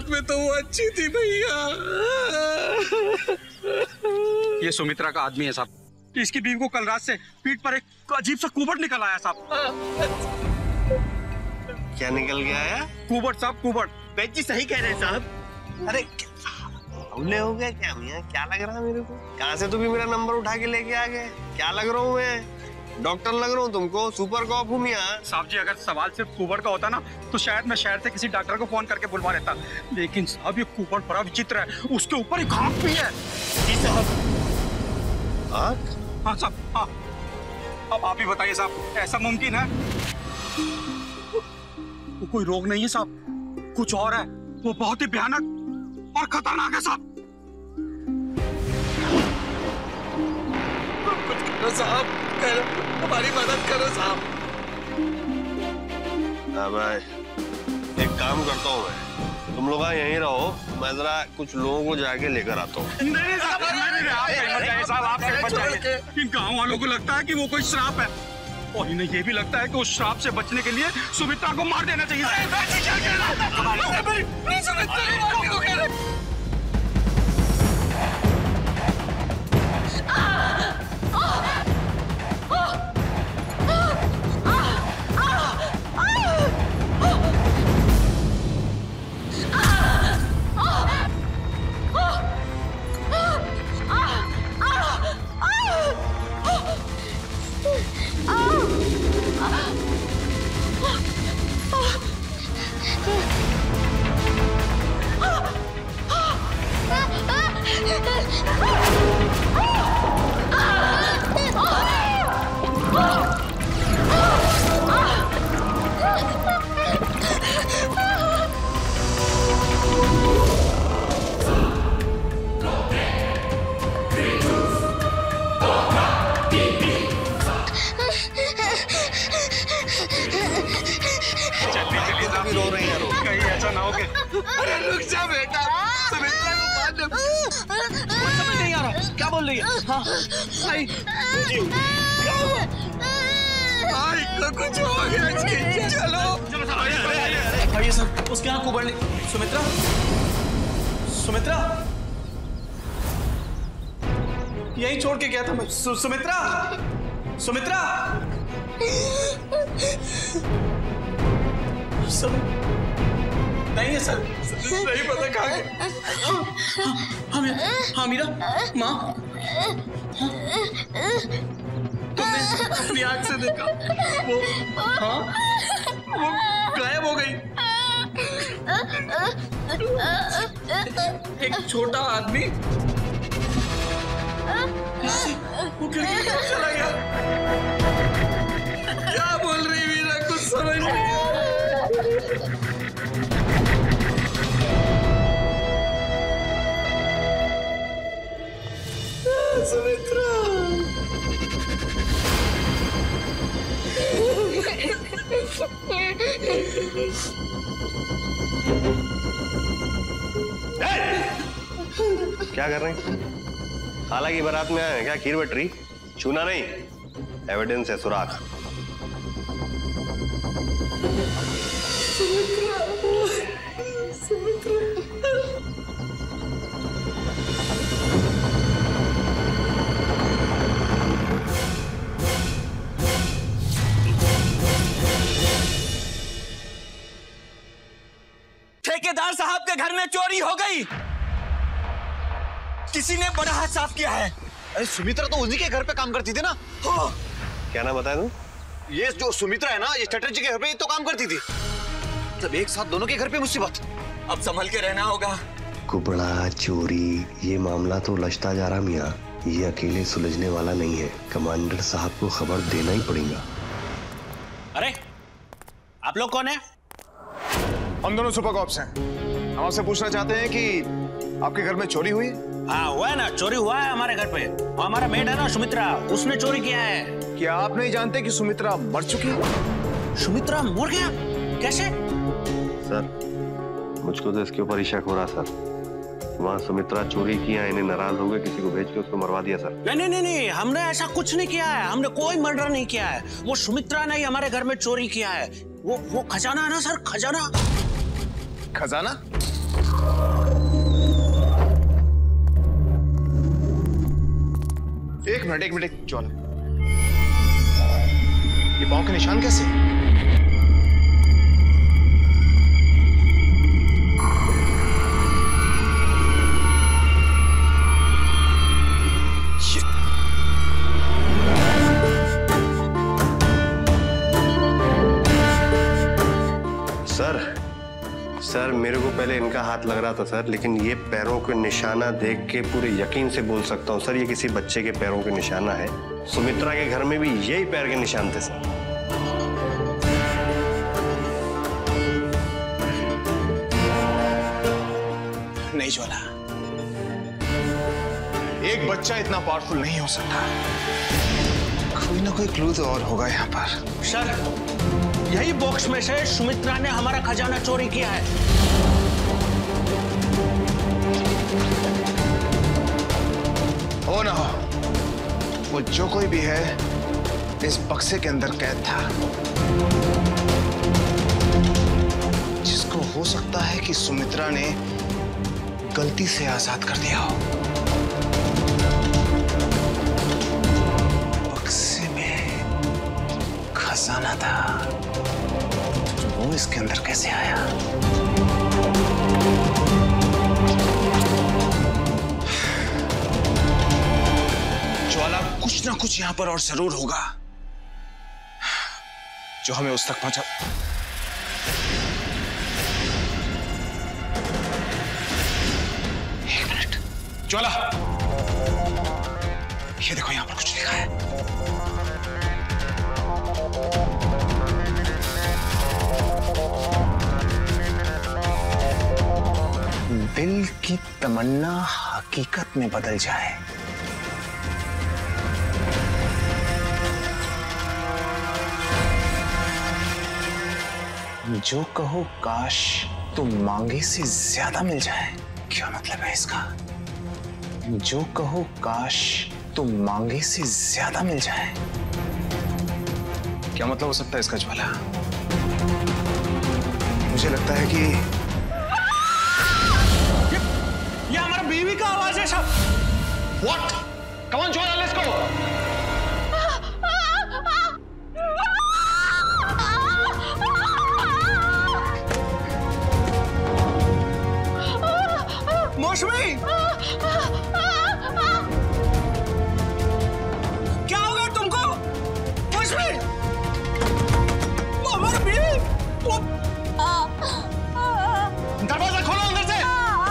बात में तो वो अच्छी थी भैया। ये सुमित्रा का आदमी है साहब। इसकी बीवी को कल रात से पीठ पर एक अजीब सा कुबट निकल आया साहब। क्या निकल गया है? कुबट साहब, कुबट। बेंची सही कह रहे हैं साहब। अरे हमले हो गया क्या भैया? क्या लग रहा है मेरे को? कहाँ से तू भी मेरा नंबर उठा के लेके आ गए? क्या लग रहा हूँ मैं? डॉक्टर लग रहा हूँ तुमको? सुपर कॉप हूँ मैं? साहब जी, अगर सवाल सिर्फ कुबट का होता ना तो शायद मैं शहर से किसी डॉक्टर को फोन करके बुलवा लेता, लेकिन साहब ये कुबट बड़ा विचित्र है, उसके ऊपर एक आँख भी है। जी साहब। आँख? हाँ साहब, हाँ। अब आप ही बताइए साहब, ऐसा मुमकिन है? वो कोई रोग नहीं है साहब, कुछ और है। वो बहुत ही भयानक और खतरनाक है साहब। कुछ करो साहब, हमारी मदद करो साहब। एक काम करता हूँ मैं, तुम लोग यहीं रहो, मैं जरा कुछ लोगों को जाके लेकर आता हूँ। नहीं साहब, आप कहीं मत जाइए साहब, आप कहीं मत जाइए। इन गाँव वालों को लगता है कि वो कोई श्राप है, और इन्हें ये भी लगता है कि उस श्राप से बचने के लिए सुमित्रा को मार देना चाहिए। अरे रुक जा बेटा, सुमित्रा को मार दो। समझ नहीं आ रहा क्या बोल रही है? हाँ भाई, भाई को कुछ हो गया जी, चलो भाई ये सब उसके यहाँ कुबड़ ने। सुमित्रा, सुमित्रा यही छोड़ के गया था मैं। सुमित्रा, सुमित्रा नहीं है सर, नहीं पता कहाँ गए। हाँ मीरा माँ, तुमने अपनी आँख से देखा वो? हाँ वो गायब हो गई। एक छोटा आदमी वो खिड़की में चला गया। क्या बोल रही मीरा, कुछ समझ नहीं। सुमित्रा क्या कर रहे हैं? खाला की बारात में आए हैं क्या? खीर बट रही? छूना नहीं, एविडेंस है, सुराग। ठेकेदार साहब के घर में चोरी हो गई। किसी ने बड़ा हाथ साफ किया है। अरे सुमित्रा तो उन्हीं के घर पे काम करती थी ना। क्या नाम बताया तुम? ये जो सुमित्रा है ना, ये चटर्जी के घर पे तो काम करती थी। मतलब एक साथ दोनों के घर पे मुसीबत। अब संभल के रहना होगा। कुबड़ा, चोरी, ये मामला तो उलझता जा रहा मियाँ। ये अकेले सुलझने वाला नहीं है, कमांडर साहब को खबर देना ही पड़ेगा। अरे आप लोग कौन है? हम दोनों सुपर कॉप्स हैं। हम आपसे पूछना चाहते हैं कि आपके घर में चोरी हुई? हाँ हुआ है ना, चोरी हुआ है हमारे घर पे। और हमारा मेड है ना सुमित्रा, उसने चोरी किया है। क्या आप नहीं जानते कि सुमित्रा मर चुकी है? सुमित्रा मर गया? कैसे? सर मुझको तो इसके ऊपर ही शक हो रहा सर। वहाँ सुमित्रा चोरी किया, इन्हें नाराज हो गए, किसी को भेज के उसको मरवा दिया सर। नहीं, हमने ऐसा कुछ नहीं किया है। हमने कोई मर्डर नहीं किया है। वो सुमित्रा ने ही हमारे घर में चोरी किया है। वो खजाना है ना सर, खजाना। खजाना? एक मिनट ज्वाला, ये पांव के निशान कैसे? सर मेरे को पहले इनका हाथ लग रहा था सर, लेकिन ये पैरों के निशाना देख के पूरे यकीन से बोल सकता हूँ सर ये किसी बच्चे के पैरों के निशाना है। सुमित्रा के घर में भी यही पैर के निशान थे सर। नहीं ज्वाला, एक बच्चा इतना पावरफुल नहीं हो सकता। कोई ना कोई क्लू तो और होगा यहाँ पर। सर, यही बॉक्स में से सुमित्रा ने हमारा खजाना चोरी किया है। हो ना हो, वो जो कोई भी है इस बक्से के अंदर कैद था, जिसको हो सकता है कि सुमित्रा ने गलती से आजाद कर दिया हो। बक्से में खजाना था, वो इसके अंदर कैसे आया? ज्वाला, कुछ ना कुछ यहां पर और जरूर होगा जो हमें उस तक पहुंचा। एक मिनट ज्वाला, ये देखो यहां पर कुछ लिखा है। दिल की तमन्ना हकीकत में बदल जाए। जो कहो काश तुम मांगे से ज्यादा मिल जाए। क्या मतलब है इसका? जो कहो काश तुम मांगे से ज्यादा मिल जाए। क्या मतलब हो सकता है इसका ज्वाला? मुझे लगता है कि ये हमारा बीवी का आवाज है सब। What? Come on, Joanna, let's go. मौसमी, क्या हो गया तुमको? मौसमी, वो हमारा बीवी, वो दरवाजा खोलो अंदर से।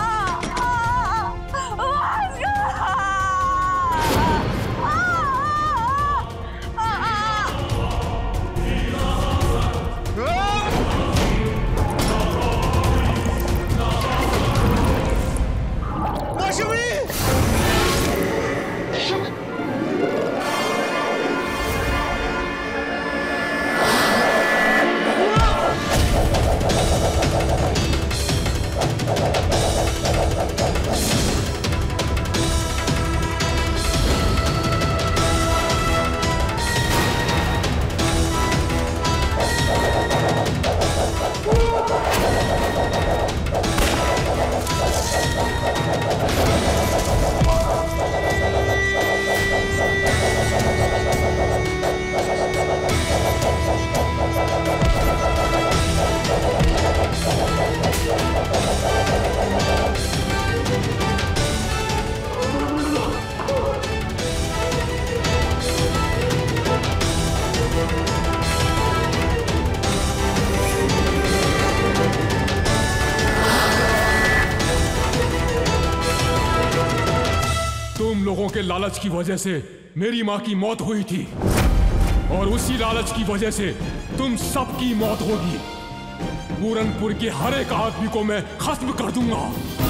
तुम लोगों के लालच की वजह से मेरी माँ की मौत हुई थी, और उसी लालच की वजह से तुम सबकी मौत होगी। पूरनपुर के हर एक आदमी को मैं खत्म कर दूंगा।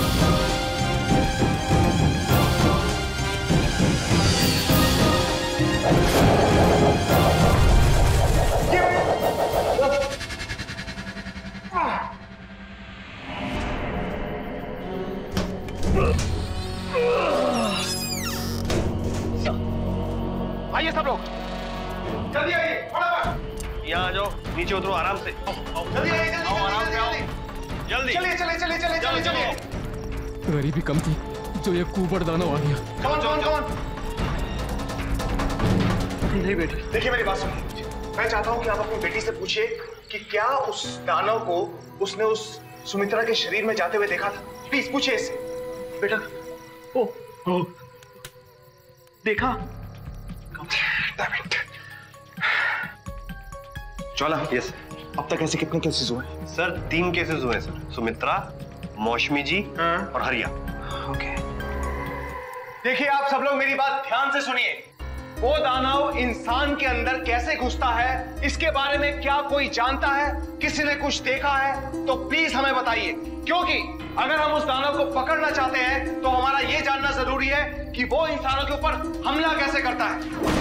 आइए सब लोग, जल्दी आइए, फटाफट। यहाँ आ जाओ, नीचे उतरो आराम से। जल्दी आइए, जल्दी, आओ, आराम से आओ। जल्दी चलिए चलिए चलिए चलिए चलिए चलिए। गरीबी कम थी जो ये कुबड़ दानव आ गया। कौन? नहीं बेटी, देखिए मेरी बात सुनिए, मैं चाहता हूँ कि आप अपनी बेटी से पूछिए कि क्या उस दानव को उसने उस सुमित्रा के शरीर में जाते हुए देखा था। प्लीज पूछिए इससे। बेटा, ओ देखा? ज्वाला, यस अब तक ऐसे कितने केसेस हुए? सर 3 केसेस हुए सर, सुमित्रा, मौसमी जी और हरिया। ओके। देखिए आप सब लोग मेरी बात ध्यान से सुनिए। वो दानव इंसान के अंदर कैसे घुसता है, इसके बारे में क्या कोई जानता है? किसी ने कुछ देखा है तो प्लीज हमें बताइए, क्योंकि अगर हम उस दानव को पकड़ना चाहते हैं तो हमारा ये जानना जरूरी है कि वो इंसानों के ऊपर हमला कैसे करता है।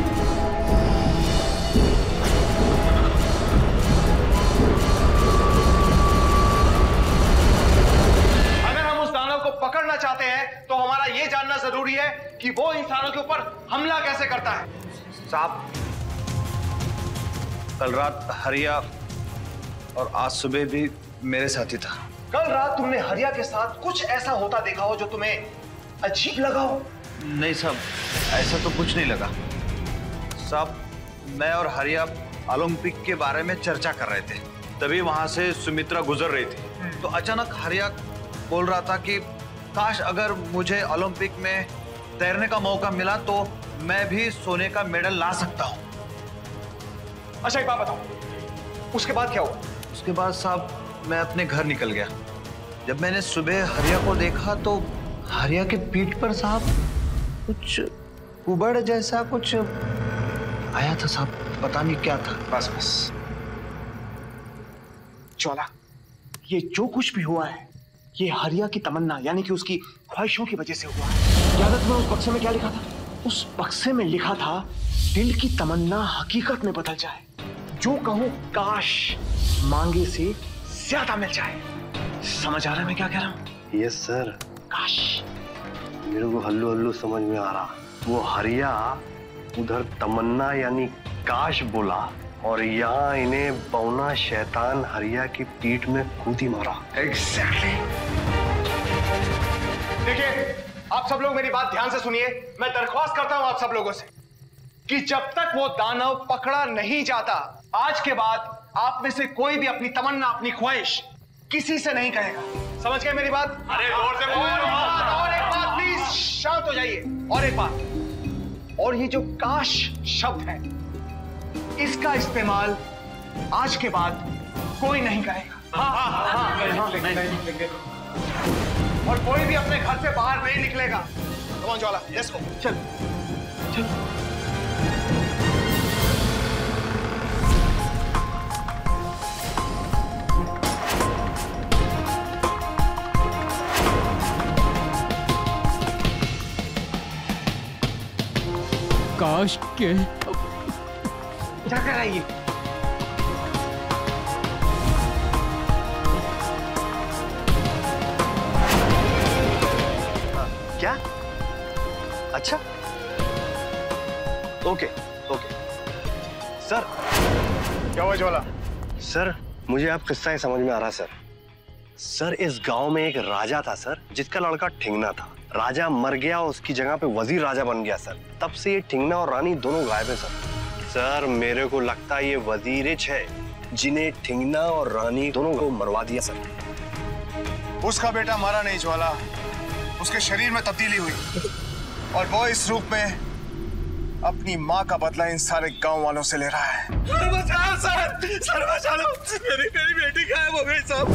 पकड़ना चाहते हैं तो हमारा यह जानना जरूरी है कि वो इंसानों के ऊपर हमला कैसे करता है। साहब, कल रात हरिया और आज सुबह भी मेरे साथ ही था। कल रात तुमने हरिया के साथ कुछ ऐसा होता देखा हो जो तुम्हें अजीब लगा हो? नहीं साहब, ऐसा तो कुछ नहीं लगा साहब। मैं और हरिया ओलंपिक के बारे में चर्चा कर रहे थे, तभी वहां से सुमित्रा गुजर रही थी तो अचानक हरिया बोल रहा था कि काश अगर मुझे ओलंपिक में तैरने का मौका मिला तो मैं भी सोने का मेडल ला सकता हूं। अच्छा एक बात बताओ, उसके बाद क्या हुआ? उसके बाद साहब मैं अपने घर निकल गया। जब मैंने सुबह हरिया को देखा तो हरिया के पीठ पर साहब कुछ कुबड़ जैसा कुछ आया था साहब, पता नहीं क्या था। बस ज्वाला, ये जो कुछ भी हुआ है ये हरिया की तमन्ना यानी कि उसकी ख्वाहिशों की वजह से हुआ है। याद है तुम्हें उस बक्से में क्या लिखा था? उस बक्से में लिखा था दिल की तमन्ना हकीकत में बदल जाए, जो कहूं काश मांगे से ज्यादा मिल जाए। समझ आ रहा है मैं क्या कह रहा हूं? Yes sir. काश। मेरे को हल्लू हल्लू समझ में आ रहा। वो हरिया उधर तमन्ना यानी काश बोला और यहाँ इन्हें बौना शैतान हरिया की पीठ में कूदी मारा। एग्जैक्टली। देखिए आप सब लोग मेरी बात ध्यान से सुनिए। मैं दरख्वास्त करता हूं आप सब लोगों से कि जब तक वो दानव पकड़ा नहीं जाता, आज के बाद आप में से कोई भी अपनी तमन्ना, अपनी ख्वाहिश किसी से नहीं कहेगा। समझ गए मेरी बात? अरे जोर से बोलो। और एक बात प्लीज शांत हो जाइए। और एक बात, और ये जो काश शब्द है इसका इस्तेमाल आज के बाद कोई नहीं करेगा। और कोई भी अपने घर से बाहर नहीं निकलेगा। कौन ज्वाला, लेट्स गो। चल चल। काश के क्या कर रहा है ये? क्या? अच्छा ओके ओके सर। क्या हुआ ज्वाला? सर मुझे आप किस्सा ही समझ में आ रहा सर, इस गांव में एक राजा था सर, जिसका लड़का ठिंगना था। राजा मर गया, उसकी जगह पे वजीर राजा बन गया सर। तब से ये ठिंगना और रानी दोनों गायब है सर। मेरे को लगता है ये वजीरिच है जिन्हें ठिंगना और रानी दोनों को मरवा दिया सर। उसका बेटा मरा नहीं ज्वाला, उसके शरीर में तब्दीली हुई और वो इस रूप में अपनी माँ का बदला इन सारे गांव वालों से ले रहा है। बचाओ सर बचा लो, मेरी बेटी गायब हो गई साहब।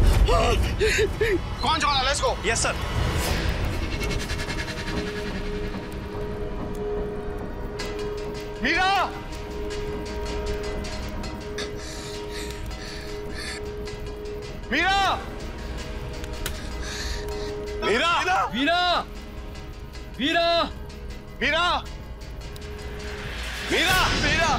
कौन Jwala? Let's go. Yes sir. Meera, Meera, Meera, Veera, Veera, Meera, Meera, Meera.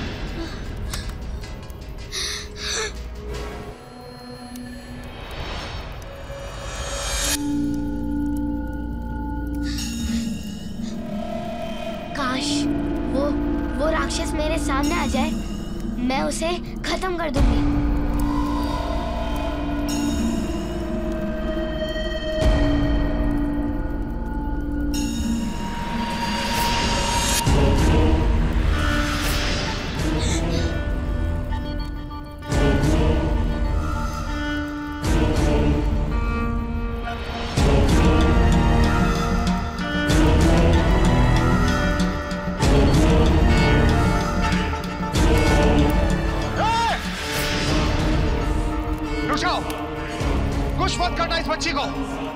काश वो राक्षस मेरे सामने आ जाए, मैं उसे खत्म कर दूंगी। जल्दी को।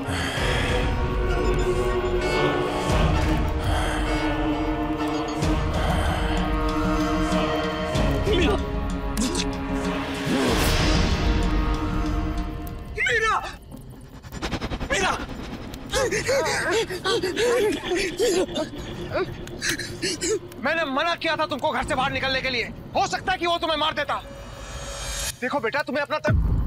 मैंने मना किया था तुमको घर से बाहर निकलने के लिए। हो सकता है कि वो तुम्हें मार देता। देखो बेटा, तुम्हें अपना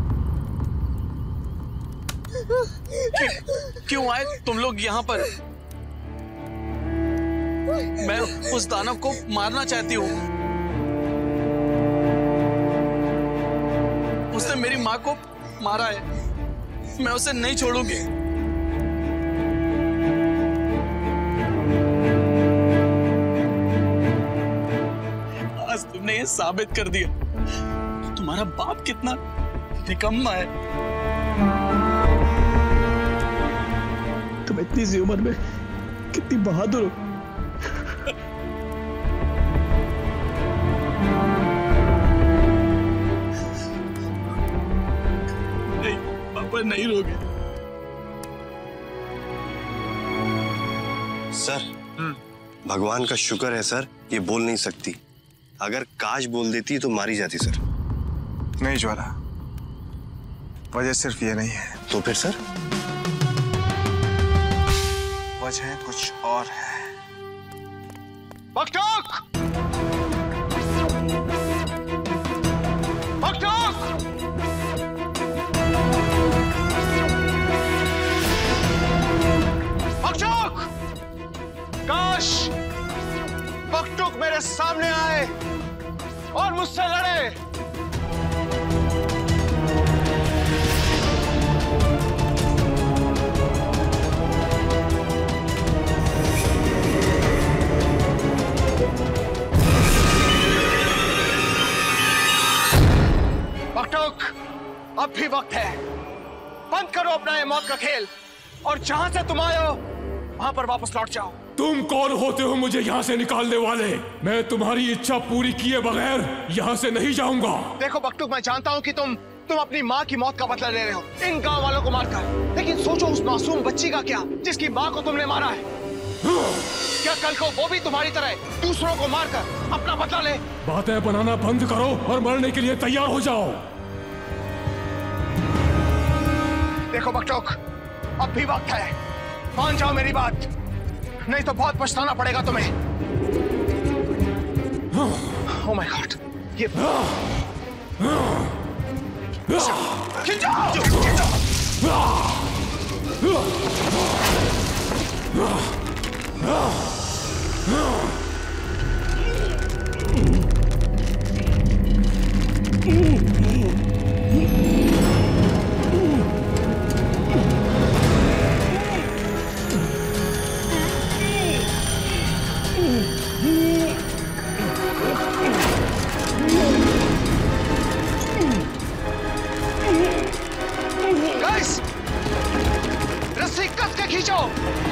क्यों आए तुम लोग यहाँ पर? मैं उस दानव को मारना चाहती हूँ। उसने मेरी माँ को मारा है, मैं उसे नहीं छोड़ूंगी। आज तुमने ये साबित कर दिया तुम्हारा बाप कितना निकम्मा है। तुम इतनी सी उम्र में कितनी बहादुर हो। नहीं पापा, नहीं रोगे। सर, भगवान का शुक्र है सर, ये बोल नहीं सकती। अगर काश बोल देती तो मारी जाती सर। नहीं ज्वाला, वजह सिर्फ ये नहीं है। तो फिर सर? वजह कुछ और है। बकचोद! बकचोद! बकचोद! काश बकचोद मेरे सामने आए और मुझसे लड़े। बकचोद, अब भी वक्त है। बंद करो अपना ये मौत का खेल और जहां से तुम आए हो वहां पर वापस लौट जाओ। तुम कौन होते हो मुझे यहाँ से निकालने वाले? मैं तुम्हारी इच्छा पूरी किए बगैर यहाँ से नहीं जाऊंगा। देखो बकचोद, मैं जानता हूँ कि तुम अपनी माँ की मौत का बदला ले रहे हो इन गांव वालों को मारकर, लेकिन सोचो उस मासूम बच्ची का क्या जिसकी माँ को तुमने मारा है। क्या कल को वो भी तुम्हारी तरह दूसरों को मारकर अपना बदला ले? बातें बनाना बंद करो और मरने के लिए तैयार हो जाओ। देखो बकचोद, अब भी वक्त है, मान जाओ मेरी बात, नहीं तो बहुत पछताना पड़ेगा तुम्हें। ओह माय गॉड, ये खिंचो! गाइस, रस्सी कस के खींचो।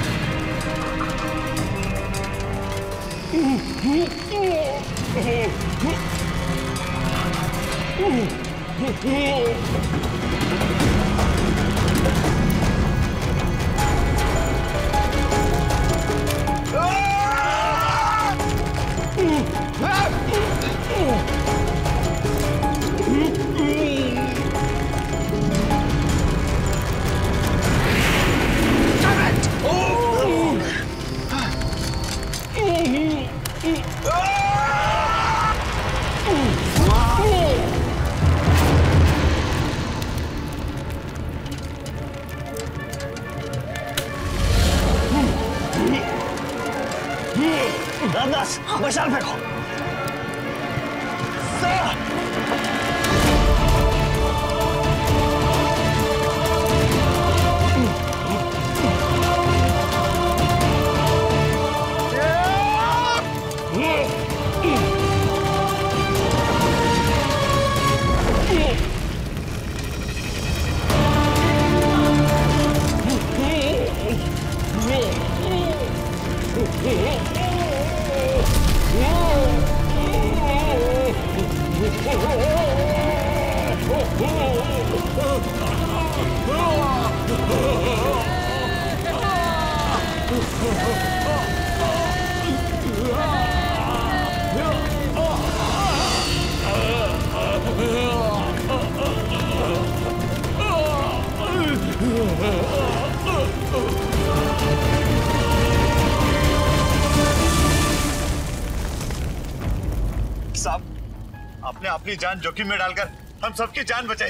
रामदास, मशाल फेंको। Yeah! साहब आपने अपनी जान जोखिम में डालकर हम सबकी जान बचाई।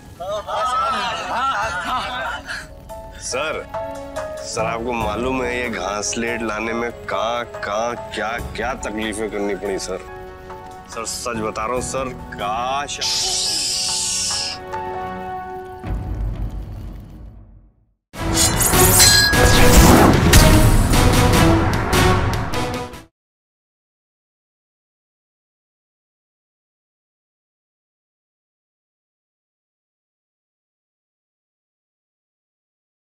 सर सर आपको मालूम है ये घासलेट लाने में कहाँ क्या क्या तकलीफें करनी पड़ी सर। सर सच बता रहा हूँ सर, काश